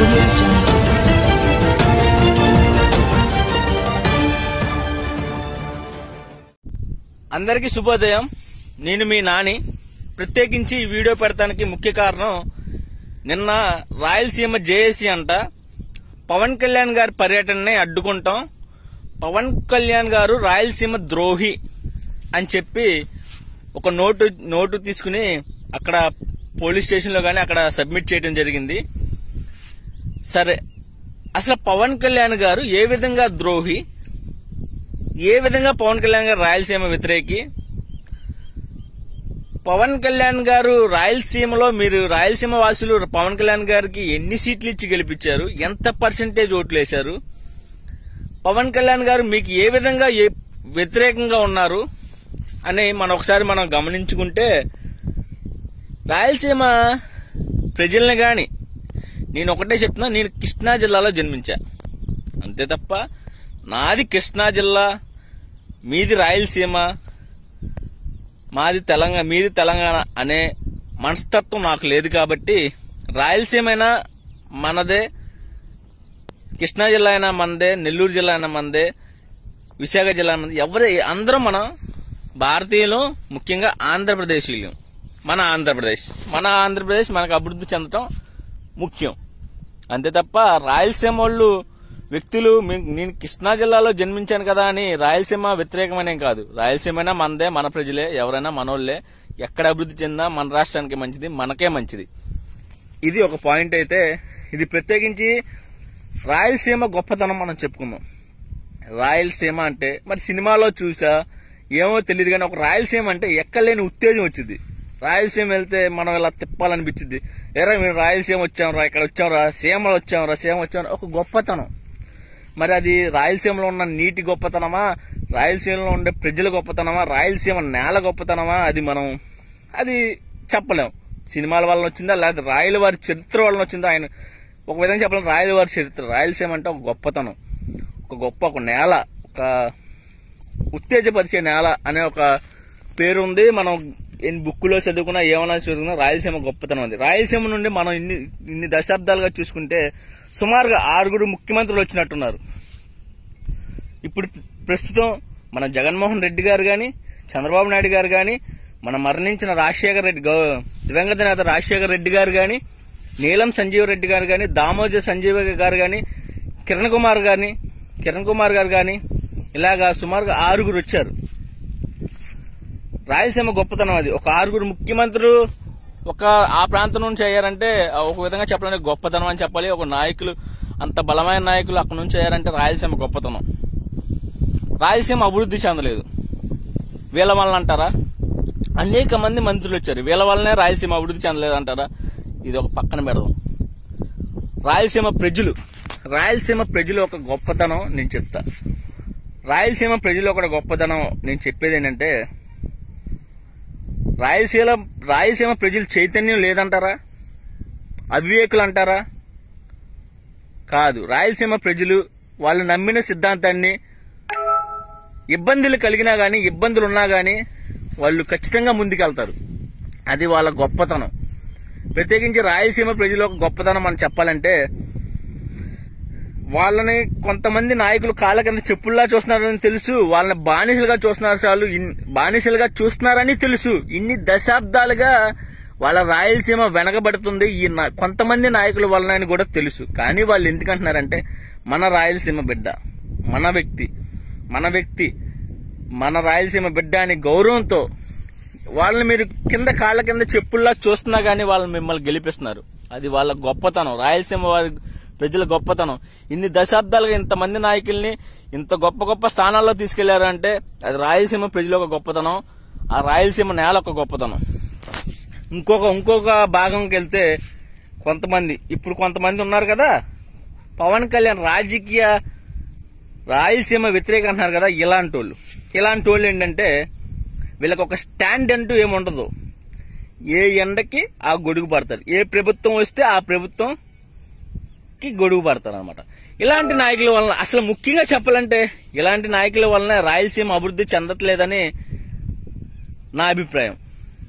audio jungle. అందరికీ శుభోదయం. నేను మీ నాని. ప్రత్యేకించి ఈ వీడియో పెడతానికి ముఖ్య కారణం, నిన్న రాయలసీమ జేఏసీ అంట పవన్ కళ్యాణ్ గారి పర్యటనని అడ్డుకుంటాం, పవన్ కళ్యాణ్ గారు రాయలసీమ ద్రోహి అని చెప్పి ఒక నోటు తీసుకుని అక్కడ పోలీస్ స్టేషన్ లో గానీ అక్కడ సబ్మిట్ చేయడం జరిగింది. సరే, అసలు పవన్ కళ్యాణ్ గారు ఏ విధంగా ద్రోహి, ఏ విధంగా పవన్ కళ్యాణ్ గారు రాయలసీమ వ్యతిరేకి? పవన్ కళ్యాణ్ గారు రాయలసీమలో, మీరు రాయలసీమ వాసులు పవన్ కళ్యాణ్ గారికి ఎన్ని సీట్లు ఇచ్చి గెలిపించారు, ఎంత పర్సెంటేజ్ ఓట్లు వేశారు? పవన్ కళ్యాణ్ గారు మీకు ఏ విధంగా వ్యతిరేకంగా ఉన్నారు అని ఒకసారి మనం గమనించుకుంటే, రాయలసీమ ప్రజల్ని గాని, నేను ఒకటే చెప్తున్నా, నేను కృష్ణా జిల్లాలో జన్మించా, అంతే తప్ప నాది కృష్ణా జిల్లా, మీది రాయలసీమ, మీది తెలంగాణ అనే మనస్తత్వం నాకు లేదు. కాబట్టి రాయలసీమ అయినా మనదే, కృష్ణా జిల్లా అయినా మనదే, నెల్లూరు జిల్లా అయినా మనదే, విశాఖ జిల్లా మనదే, అందరం మనం భారతీయులు, ముఖ్యంగా ఆంధ్రప్రదేశీయులు. మన ఆంధ్రప్రదేశ్ మనకు అభివృద్ధి చెందటం ముఖ్యం, అంతే తప్ప రాయలసీమ వాళ్ళు వ్యక్తులు, నేను కృష్ణా జిల్లాలో జన్మించాను కదా అని రాయలసీమ వ్యతిరేకమనేం కాదు. రాయలసీమ అయినా మనదే, మన ప్రజలే, ఎవరైనా మనోళ్లే. ఎక్కడ అభివృద్ధి చెందా మన రాష్ట్రానికి మంచిది, మనకే మంచిది. ఇది ఒక పాయింట్. అయితే ఇది ప్రత్యేకించి రాయలసీమ గొప్పతనం మనం చెప్పుకుందాం. రాయలసీమ అంటే మరి సినిమాలో చూసా ఏమో తెలియదు, కానీ ఒక రాయలసీమ అంటే ఎక్కడలేని ఉత్తేజం వచ్చింది. రాయలసీమ వెళ్తే మనం ఇలా తిప్పాలనిపించింది. ఎరా మేము రాయలసీమ వచ్చాంరా, ఇక్కడ వచ్చాంరా, సీమలు వచ్చాంరా, ఒక గొప్పతనం. మరి అది రాయలసీమలో ఉన్న నీటి గొప్పతనమా, రాయలసీమలో ఉండే ప్రజల గొప్పతనమా, రాయలసీమ నేల గొప్పతనమా, అది చెప్పలేం. సినిమాల వల్ల వచ్చిందా, లేదా రాయల వారి చరిత్ర వల్ల వచ్చిందా? ఆయన ఒక విధంగా చెప్పలేం. రాయల వారి చరిత్ర, రాయలసీమ అంటే ఒక గొప్పతనం, ఒక నేల, ఒక ఉత్తేజపరిచే నేల అనే ఒక పేరు ఉంది. మనం బుక్కులో చదువుకున్నా, ఏమన్నా చదువుకున్నా రాయలసీమ గొప్పతనం ఉంది. రాయలసీమ నుండి మనం ఇన్ని దశాబ్దాలుగా చూసుకుంటే సుమారుగా 6 ముఖ్యమంత్రులు వచ్చినట్టున్నారు. ఇప్పుడు ప్రస్తుతం మన జగన్మోహన్ రెడ్డి గారు గాని, చంద్రబాబు నాయుడు గారు గాని, మన మరణించిన దివంగత నేత రాజశేఖర రెడ్డి గారు గాని, నీలం సంజీవ్ రెడ్డి గారు గాని, దామోజ సంజీవ్ గారు గాని, కిరణ్ కుమార్ గారు గాని, ఇలాగా సుమారుగా 6 వచ్చారు. రాయలసీమ గొప్పతనం అది. ఒక 6 ముఖ్యమంత్రులు ఆ ప్రాంతం నుంచి అయ్యారంటే ఒక విధంగా చెప్పాలంటే గొప్పతనం అని చెప్పాలి. ఒక నాయకులు, అంత బలమైన నాయకులు అక్కడ నుంచి అయ్యారంటే రాయలసీమ గొప్పతనం. రాయలసీమ అభివృద్ధి చెందలేదు, వీళ్ళ వలన అంటారా? అనేక మంది మంత్రులు వచ్చారు, వీళ్ళ వల్లనే రాయలసీమ అభివృద్ధి చెందలేదు అంటారా? ఇది ఒక పక్కన పెడదాం. రాయలసీమ ప్రజలు ఒక గొప్పతనం నేను చెప్తా. రాయలసీమ ప్రజలు ఒక గొప్పతనం నేను చెప్పేది ఏంటంటే, రాయలసీమ ప్రజలు చైతన్యం లేదంటారా? అవివేకులు అంటారా? కాదు. రాయలసీమ ప్రజలు వాళ్ళు నమ్మిన సిద్ధాంతాన్ని, ఇబ్బందులు కలిగినా గాని, ఇబ్బందులు ఉన్నా గాని వాళ్ళు ఖచ్చితంగా ముందుకెళ్తారు. అది వాళ్ళ గొప్పతనం. ప్రత్యేకించి రాయలసీమ ప్రజలు ఒక గొప్పతనం అని చెప్పాలంటే, వాళ్ళని కొంతమంది నాయకులు కాళ్ళ కింద చెప్పుల్లా చూస్తున్నారని తెలుసు, వాళ్ళని బానిసలుగా చూస్తున్నారని తెలుసు. ఇన్ని దశాబ్దాలుగా వాళ్ళ రాయలసీమ వెనకబడుతుంది ఈ కొంతమంది నాయకుల వలన కూడా తెలుసు. కానీ వాళ్ళు ఎందుకంటున్నారంటే, మన రాయలసీమ బిడ్డ, మన వ్యక్తి, మన రాయలసీమ బిడ్డ అని గౌరవంతో వాళ్ళని మీరు కాళ్ళ కింద చెప్పుల్లా చూస్తున్నా గానీ వాళ్ళు మిమ్మల్ని గెలిపిస్తున్నారు. అది వాళ్ళ గొప్పతనం, రాయలసీమ వారి ప్రజల గొప్పతనం. ఇన్ని దశాబ్దాలుగా ఇంతమంది నాయకుల్ని ఇంత గొప్ప స్థానాల్లో తీసుకెళ్లారు అంటే అది రాయలసీమ ప్రజల ఒక గొప్పతనం, ఆ రాయలసీమ నేల ఒక గొప్పతనం. ఇంకొక భాగంకి వెళ్తే కొంతమంది ఉన్నారు కదా, పవన్ కళ్యాణ్ రాయలసీమ వ్యతిరేక అంటున్నారు కదా, ఇలాంటి వాళ్ళు ఏంటంటే, వీళ్ళకి ఒక స్టాండ్ అంటూ ఏముండదు. ఏ ఎండకి ఆ గొడుగు పడతారు, ఏ ప్రభుత్వం వస్తే ఆ ప్రభుత్వం గొడుగు పడతారు అనమాట. ఇలాంటి నాయకుల వలన, అసలు ముఖ్యంగా చెప్పాలంటే ఇలాంటి నాయకుల వలన రాయలసీమ అభివృద్ధి చెందట్లేదని నా అభిప్రాయం.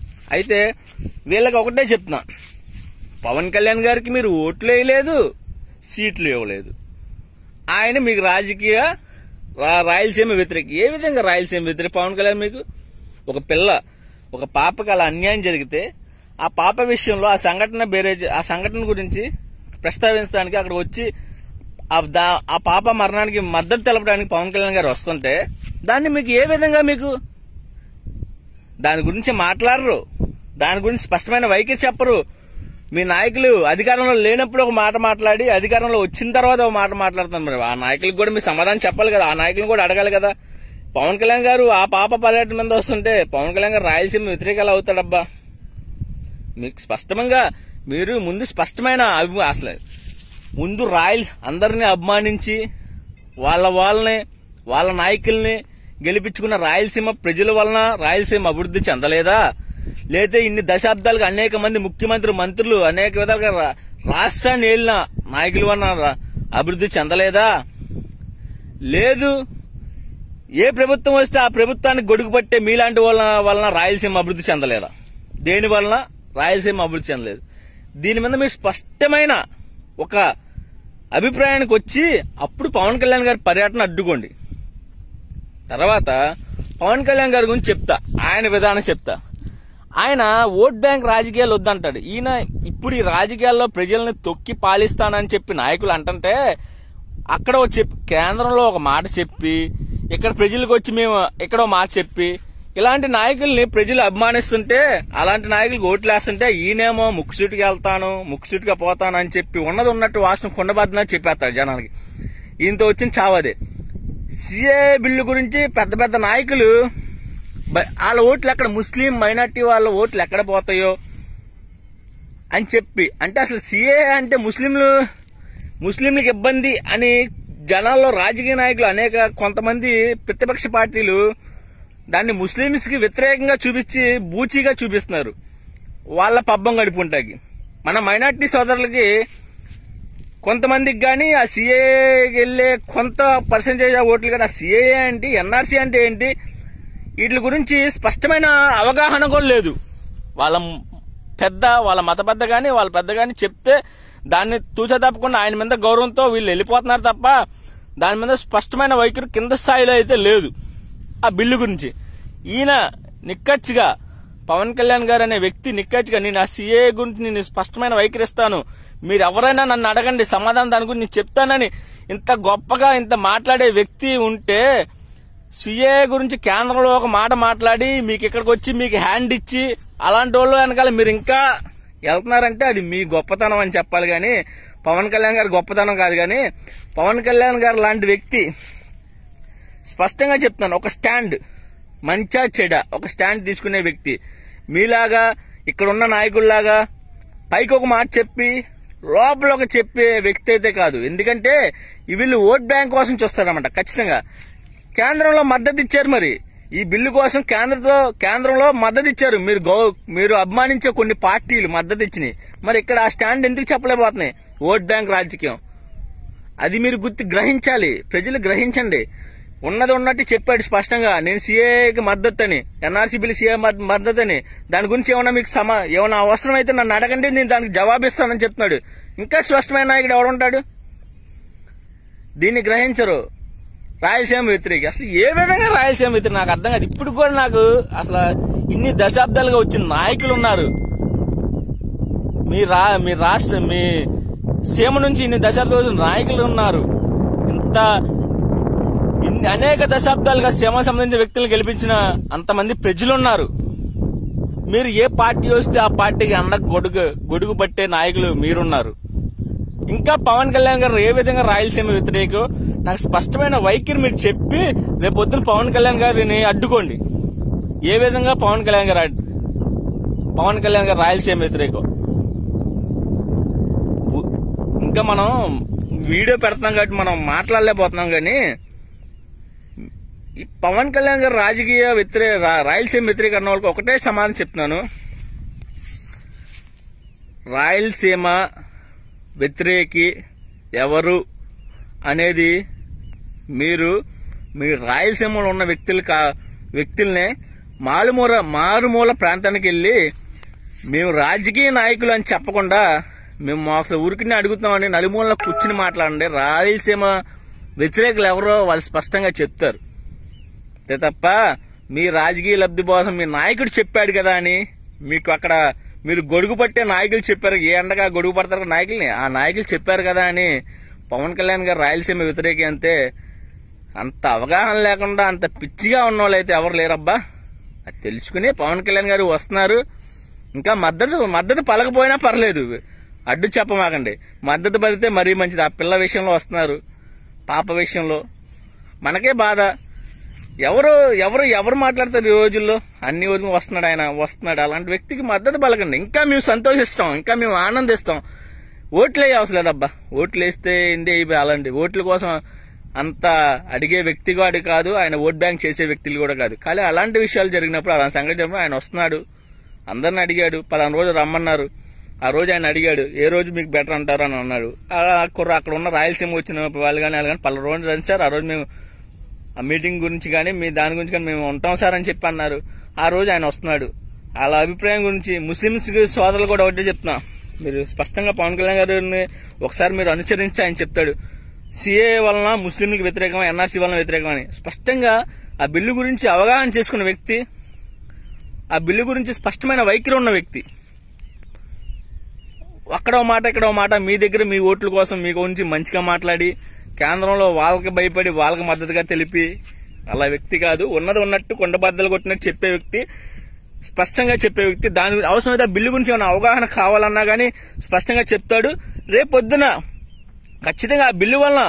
అయితే వీళ్ళకి ఒకటే చెప్తున్నా, పవన్ కళ్యాణ్ గారికి మీరు ఓట్లు వేయలేదు, సీట్లు ఇవ్వలేదు. ఆయన మీకు రాజకీయ రాయలసీమ వ్యతిరేక. ఏ విధంగా రాయలసీమ వ్యతిరేక పవన్ కళ్యాణ్? మీకు ఒక పాపకి అలా అన్యాయం జరిగితే ఆ పాప విషయంలో ఆ సంఘటన గురించి ప్రస్తావించడానికి అక్కడ వచ్చి ఆ పాప మరణానికి మద్దతు తెలపడానికి పవన్ కళ్యాణ్ గారు వస్తుంటే దాన్ని మీకు ఏ విధంగా మీకు దాని గురించి మాట్లాడరు, దాని గురించి స్పష్టమైన వైఖరి చెప్పరు. మీ నాయకులు అధికారంలో లేనప్పుడు ఒక మాట మాట్లాడి అధికారంలో వచ్చిన తర్వాత ఒక మాట మాట్లాడుతున్నారు. మరి ఆ నాయకులకు కూడా మీరు సమాధానం చెప్పాలి కదా, ఆ నాయకులను కూడా అడగాలి కదా. పవన్ కళ్యాణ్ గారు ఆ పాప పర్యటన మీద వస్తుంటే పవన్ కళ్యాణ్ గారు రాయలసీమ వ్యతిరేకాలు అవుతాడబ్బా. మీకు స్పష్టంగా మీరు ముందు స్పష్టమైన అసలు ముందు అందరినీ అభిమానించి వాళ్ళ నాయకుల్ని గెలిపించుకున్న రాయలసీమ ప్రజల వలన రాయలసీమ అభివృద్ధి చెందలేదా? లేదా ఇన్ని దశాబ్దాలుగా అనేక మంది ముఖ్యమంత్రులు, మంత్రులు అనేక విధాలుగా రాష్ట్రాన్ని ఏలిన నాయకుల వలన అభివృద్ధి చెందలేదా? లేదు, ఏ ప్రభుత్వం వస్తే ఆ ప్రభుత్వానికి గొడుగు పట్టే మీలాంటి వలన రాయలసీమ అభివృద్ధి చెందలేదా? దేని వలన రాయలసీమ అభివృద్ధి చెందలేదు? దీని మీద మీరు స్పష్టమైన ఒక అభిప్రాయానికి వచ్చి అప్పుడు పవన్ కళ్యాణ్ గారి పర్యటన అడ్డుకోండి. తర్వాత పవన్ కళ్యాణ్ గారి గురించి చెప్తా, ఆయన విధానం చెప్తా. ఆయన ఓట్ బ్యాంక్ రాజకీయాలు వద్దంటాడు. ఈయన ఇప్పుడు ఈ రాజకీయాల్లో ప్రజల్ని తొక్కి పాలిస్తానని చెప్పి నాయకులు అంటుంటే అక్కడ చెప్పి కేంద్రంలో ఒక మాట చెప్పి ఇక్కడ ప్రజలకు వచ్చి మేము ఎక్కడో మాట చెప్పి ఇలాంటి నాయకుల్ని ప్రజలు అభిమానిస్తుంటే అలాంటి నాయకులకు ఓట్లు వేస్తుంటే ఈయనేమో ముక్కుసూటికి వెళ్తాను, ముక్కుసూటిగా పోతాను అని చెప్పి ఉన్నది ఉన్నట్టు వాసన కొండబద్దనని చెప్పేస్తాడు జనాలకి. ఈయనతో వచ్చిన చావదే. సిఏ బిల్లు గురించి పెద్ద పెద్ద నాయకులు వాళ్ళ ఓట్లు ఎక్కడ, ముస్లిం మైనార్టీ వాళ్ళ ఓట్లు ఎక్కడ పోతాయో అని చెప్పి, అంటే అసలు సిఏ అంటే ముస్లింలకు ఇబ్బంది అని జనాల్లో రాజకీయ నాయకులు కొంతమంది ప్రతిపక్ష పార్టీలు దాన్ని ముస్లింస్ కి వ్యతిరేకంగా చూపించి బూచీగా చూపిస్తున్నారు వాళ్ళ పబ్బం గడుపుంటాకి. మన మైనార్టీ సోదరులకి కొంతమందికి గాని ఆ సిఏకి వెళ్లే కొంత పర్సెంటేజ్ ఓట్లు కానీ ఆ సిఏ ఏంటి, ఎన్ఆర్సీ అంటే ఏంటి, వీటి గురించి స్పష్టమైన అవగాహన కూడా లేదు. వాళ్ళ మత పెద్ద గాని వాళ్ళ పెద్ద గాని చెప్తే దాన్ని తూచా తప్పకుండా ఆయన మీద గౌరవంతో వీళ్ళు వెళ్ళిపోతున్నారు తప్ప దాని మీద స్పష్టమైన వైఖరి కింద స్థాయిలో అయితే లేదు. ఆ బిల్లు గురించి ఈయన నిక్కచ్చిగా పవన్ కళ్యాణ్ గారు అనే వ్యక్తి నిక్కచ్చిగా నేను ఆ సిఏ గురించి నేను స్పష్టమైన వైఖరిస్తాను, మీరు ఎవరైనా నన్ను అడగండి సమాధానం దాని గురించి చెప్తానని ఇంత గొప్పగా ఇంత మాట్లాడే వ్యక్తి ఉంటే సిఏ గురించి కేంద్రంలో ఒక మాట మాట్లాడి మీకు ఇక్కడికి వచ్చి మీకు హ్యాండ్ ఇచ్చి అలాంటి వాళ్ళు వెనకాల మీరు ఇంకా వెళ్తున్నారంటే అది మీ గొప్పతనం అని చెప్పాలి గాని పవన్ కళ్యాణ్ గారి గొప్పతనం కాదు. గాని పవన్ కళ్యాణ్ గారు లాంటి వ్యక్తి స్పష్టంగా చెప్తున్నాను, ఒక స్టాండ్ మంచా చెడ ఒక స్టాండ్ తీసుకునే వ్యక్తి మీలాగా ఇక్కడున్న నాయకుల్లాగా పైకి ఒక మాట చెప్పి లోపల ఒక చెప్పే వ్యక్తి అయితే కాదు. ఎందుకంటే వీళ్ళు ఓట్ బ్యాంక్ కోసం చూస్తారన్నమాట. ఖచ్చితంగా కేంద్రంలో మద్దతు ఇచ్చారు, మరి ఈ బిల్లు కోసం కేంద్రంలో మద్దతు ఇచ్చారు. మీరు అభిమానించే కొన్ని పార్టీలు మద్దతు ఇచ్చినాయి. మరి ఇక్కడ ఆ స్టాండ్ ఎందుకు చెప్పలేకపోతున్నాయి? ఓట్ బ్యాంక్ రాజకీయం అది మీరు గ్రహించాలి, ప్రజలు గ్రహించండి. ఉన్నది ఉన్నట్టు చెప్పాడు స్పష్టంగా, నేను సీఏకి మద్దతు అని, ఎన్ఆర్సీ బిల్లు సీఏ మద్దతు అని. దాని గురించి ఏమన్నా మీకు ఏమన్నా అవసరం అయితే నన్ను అడగండి, నేను దానికి జవాబిస్తానని చెప్తున్నాడు. ఇంకా స్పష్టమైన నాయకుడు ఎవడుంటాడు? దీన్ని గ్రహించరు. రాయలసీమ వ్యతిరేకి అసలు ఏ విధంగా రాయలసీమ వ్యతిరేకి నాకు అర్థం కాదు. ఇప్పుడు కూడా నాకు అసలు ఇన్ని దశాబ్దాలుగా వచ్చిన నాయకులు ఉన్నారు. మీ సీమ నుంచి ఇన్ని దశాబ్దాలు వచ్చిన నాయకులు ఉన్నారు. అనేక దశాబ్దాలుగా సీమ సంబంధించిన వ్యక్తులను గెలిపించిన అంతమంది ప్రజలున్నారు. మీరు ఏ పార్టీ వస్తే ఆ పార్టీకి గొడుగు పట్టే నాయకులు మీరున్నారు. ఇంకా పవన్ కళ్యాణ్ గారు ఏ విధంగా రాయలసీమ వ్యతిరేకో నాకు స్పష్టమైన వైఖరి మీరు చెప్పి రేపొద్దున పవన్ కళ్యాణ్ గారిని అడ్డుకోండి. ఏ విధంగా పవన్ కళ్యాణ్ గారు రాయలసీమ వ్యతిరేకం. ఇంకా మనం వీడియో పెడతాం కాబట్టి మనం మాట్లాడలేకపోతున్నాం. కానీ ఈ పవన్ కళ్యాణ్ గారు రాయలసీమ వ్యతిరేక అన్న వాళ్ళకి ఒకటే సమాధానం చెప్తున్నాను. రాయలసీమ వ్యతిరేకి ఎవరు అనేది మీరు రాయలసీమలో ఉన్న వ్యక్తుల్నే మారుమూల ప్రాంతానికి వెళ్లి మేము రాజకీయ నాయకులు అని చెప్పకుండా మేము అసలు ఊరికి అడుగుతున్నామండి, నలుమూలలో కూర్చుని మాట్లాడండి. రాయలసీమ వ్యతిరేకులు ఎవరో వాళ్ళు స్పష్టంగా చెప్తారు. అంతే తప్ప మీ రాజకీయ లబ్ధి కోసం మీ నాయకుడు చెప్పాడు కదా అని మీకు అక్కడ మీరు గొడుగు పట్టే నాయకులు చెప్పారు. ఏ ఎండగా గొడుగు పడతారు నాయకుల్ని, ఆ నాయకులు చెప్పారు కదా అని పవన్ కళ్యాణ్ గారు రాయలసీమ వ్యతిరేకి అంతే. అంత అవగాహన లేకుండా అంత పిచ్చిగా ఉన్న వాళ్ళు అయితే ఎవరు లేరబ్బా. అది తెలుసుకుని పవన్ కళ్యాణ్ గారు వస్తున్నారు. ఇంకా మద్దతు పలకపోయినా పర్లేదు, అడ్డు చెప్పమాకండి. మద్దతు పలితే మరీ మంచిది. ఆ పిల్ల విషయంలో వస్తున్నారు, పాప విషయంలో మనకే బాధ. ఎవరు మాట్లాడతారు ఈ రోజుల్లో? అన్ని వదిలి వస్తున్నాడు ఆయన, వస్తున్నాడు. అలాంటి వ్యక్తికి మద్దతు పలకండి. ఇంకా మేము సంతోషిస్తాం, ఇంకా మేము ఆనందిస్తాం. ఓట్లు వేయవసరం లేదబ్బా. ఓట్లు వేస్తే ఇండియా అయిపోయి అలాంటి ఓట్ల కోసం అంత అడిగే వ్యక్తి కూడా కాదు, ఆయన ఓట్ బ్యాంక్ చేసే వ్యక్తులు కూడా కాదు. కానీ అలాంటి విషయాలు జరిగినప్పుడు, అలాంటి సంఘటన జరిగినప్పుడు ఆయన వస్తున్నాడు, అందరిని అడిగాడు. పలానా రోజు రమ్మన్నారు, ఆ రోజు ఆయన అడిగాడు ఏ రోజు మీకు బెటర్ అంటారు అని అన్నాడు. అక్కడ ఉన్న రాయలసీమ వచ్చిన వాళ్ళు కానీ పలానా రోజు రండి సార్, ఆ రోజు మేము ఆ మీటింగ్ గురించి కానీ మీ దాని గురించి కానీ మేము ఉంటాం సార్ అని చెప్పి అన్నారు. ఆ రోజు ఆయన వస్తున్నాడు. వాళ్ళ అభిప్రాయం గురించి ముస్లింస్ సోదరులు కూడా ఒకటే చెప్తున్నా, మీరు స్పష్టంగా పవన్ కళ్యాణ్ గారిని ఒకసారి మీరు అనుసరించి ఆయన చెప్తాడు సిఏ వలన ముస్లింలకు వ్యతిరేకం, ఎన్ఆర్సీ వలన వ్యతిరేకం అని. స్పష్టంగా ఆ బిల్లు గురించి అవగాహన చేసుకున్న వ్యక్తి, ఆ బిల్లు గురించి స్పష్టమైన వైఖరి ఉన్న వ్యక్తి. అక్కడో మాట ఇక్కడో మాట మీ దగ్గర మీ ఓట్ల కోసం మీ గురించి మంచిగా మాట్లాడి కేంద్రంలో వాళ్ళకి భయపడి వాళ్ళకి మద్దతుగా తెలిపి అలా వ్యక్తి కాదు. ఉన్నది ఉన్నట్టు కొండబద్దలు కొట్టినట్టు చెప్పే వ్యక్తి, స్పష్టంగా చెప్పే వ్యక్తి. దాని అవసరమైతే ఆ బిల్లు గురించి ఏమైనా అవగాహన కావాలన్నా గానీ స్పష్టంగా చెప్తాడు. రేపొద్దున ఖచ్చితంగా ఆ బిల్లు వలన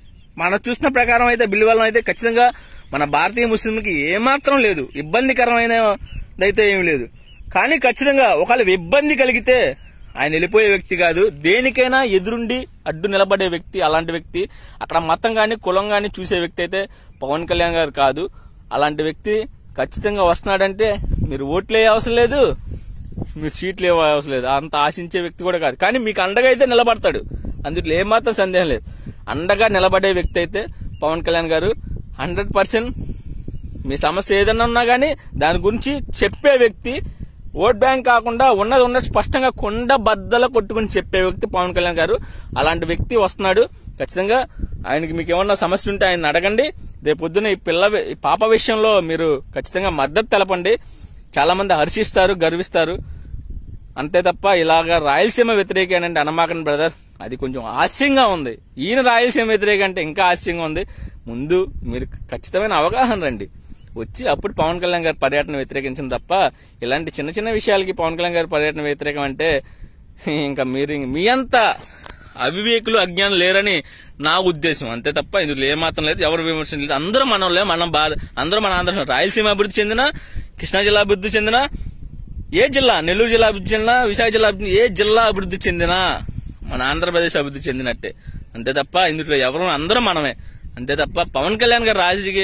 మనం చూసిన ప్రకారం అయితే బిల్లు వలన అయితే ఖచ్చితంగా మన భారతీయ ముస్లింలకి ఏమాత్రం లేదు, ఇబ్బందికరమైనదైతే ఏమి లేదు. కానీ ఖచ్చితంగా ఒకవేళ ఇబ్బంది కలిగితే ఆయన వెళ్ళిపోయే వ్యక్తి కాదు, దేనికైనా ఎదురుండి అడ్డు నిలబడే వ్యక్తి. అలాంటి వ్యక్తి అక్కడ మతం గాని కులం గాని చూసే వ్యక్తి అయితే పవన్ కళ్యాణ్ గారు కాదు. అలాంటి వ్యక్తి ఖచ్చితంగా వస్తున్నాడంటే మీరు ఓట్లే అవసరం లేదు, మీరు సీట్లు అవసరం లేదు, అంత ఆశించే వ్యక్తి కూడా కాదు. కానీ మీకు అండగా అయితే నిలబడతాడు, అందులో ఏమాత్రం సందేహం లేదు. అండగా నిలబడే వ్యక్తి అయితే పవన్ కళ్యాణ్ గారు 100%. మీ సమస్య ఏదన్నా ఉన్నా గానీ దాని గురించి చెప్పే వ్యక్తి, ఓట్ బ్యాంక్ కాకుండా ఉన్నది స్పష్టంగా కొండ బద్దల కొట్టుకుని చెప్పే వ్యక్తి పవన్ కళ్యాణ్ గారు. అలాంటి వ్యక్తి వస్తున్నాడు. ఖచ్చితంగా ఆయనకి మీకు ఏమన్నా సమస్య ఉంటే ఆయన అడగండి. రేపొద్దున ఈ పాప విషయంలో మీరు ఖచ్చితంగా మద్దతు తెలపండి. చాలా మంది హర్షిస్తారు, గర్విస్తారు. అంతే తప్ప ఇలాగా రాయలసీమ వ్యతిరేకేనంటే అనమాకండి బ్రదర్. అది కొంచెం హాస్యంగా ఉంది. ఈయన రాయలసీమ వ్యతిరేక అంటే ఇంకా హాస్యంగా ఉంది. ముందు మీరు ఖచ్చితమైన అవగాహన రండి, వచ్చి అప్పుడు పవన్ కళ్యాణ్ గారి పర్యటన వ్యతిరేకించింది తప్ప ఇలాంటి చిన్న చిన్న విషయాలకి పవన్ కళ్యాణ్ గారి పర్యటన వ్యతిరేకం అంటే ఇంకా మీరు మీ అంత అవివేకులు అజ్ఞానం లేరని నా ఉద్దేశం. అంతే తప్ప ఇందులో ఏమాత్రం లేదు, ఎవరు విమర్శన లేదు. అందరూ మనలే, మనం అందరూ మన ఆంధ్ర రాయలసీమ అభివృద్ధి చెందిన, కృష్ణా జిల్లా అభివృద్ధి చెందిన, ఏ జిల్లా నెల్లూరు జిల్లా అభివృద్ధి చెందిన, విశాఖ జిల్లా ఏ జిల్లా అభివృద్ధి చెందిన మన ఆంధ్రప్రదేశ్ అభివృద్ధి చెందినట్టే. అంతే తప్ప ఇందులో ఎవరు అందరూ మనమే. అంతే తప్ప పవన్ కళ్యాణ్ గారు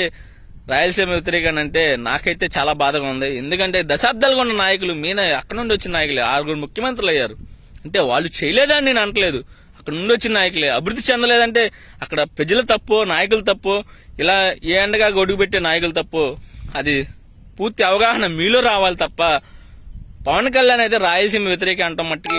రాయలసీమ వ్యతిరేకం అంటే నాకైతే చాలా బాధగా ఉంది. ఎందుకంటే దశాబ్దాలుగా ఉన్న నాయకులు, అక్కడ నుండి వచ్చిన నాయకులే 6 ముఖ్యమంత్రులు అయ్యారు. అంటే వాళ్ళు చేయలేదని నేను అనట్లేదు, అక్కడ నుండి వచ్చిన నాయకులే. అభివృద్ధి చెందలేదంటే అక్కడ ప్రజల తప్పు, నాయకుల తప్పు, ఇలా ఏ ఎండగా గొడుగు పెట్టే నాయకులు తప్పు. అది పూర్తి అవగాహన మీలో రావాలి తప్ప పవన్ కళ్యాణ్ అయితే రాయలసీమ వ్యతిరేక అంటాం మట్టికి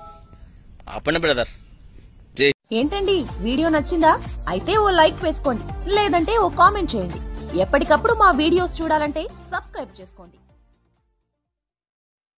ఆపండి బ్రదర్. ఏంటండి వీడియో నచ్చిందా? అయితే ఓ లైక్ వేసుకోండి, లేదంటే ఓ కామెంట్ చేయండి. ఎప్పటికప్పుడు మా వీడియోస్ చూడాలంటే సబ్స్క్రైబ్ చేసుకోండి.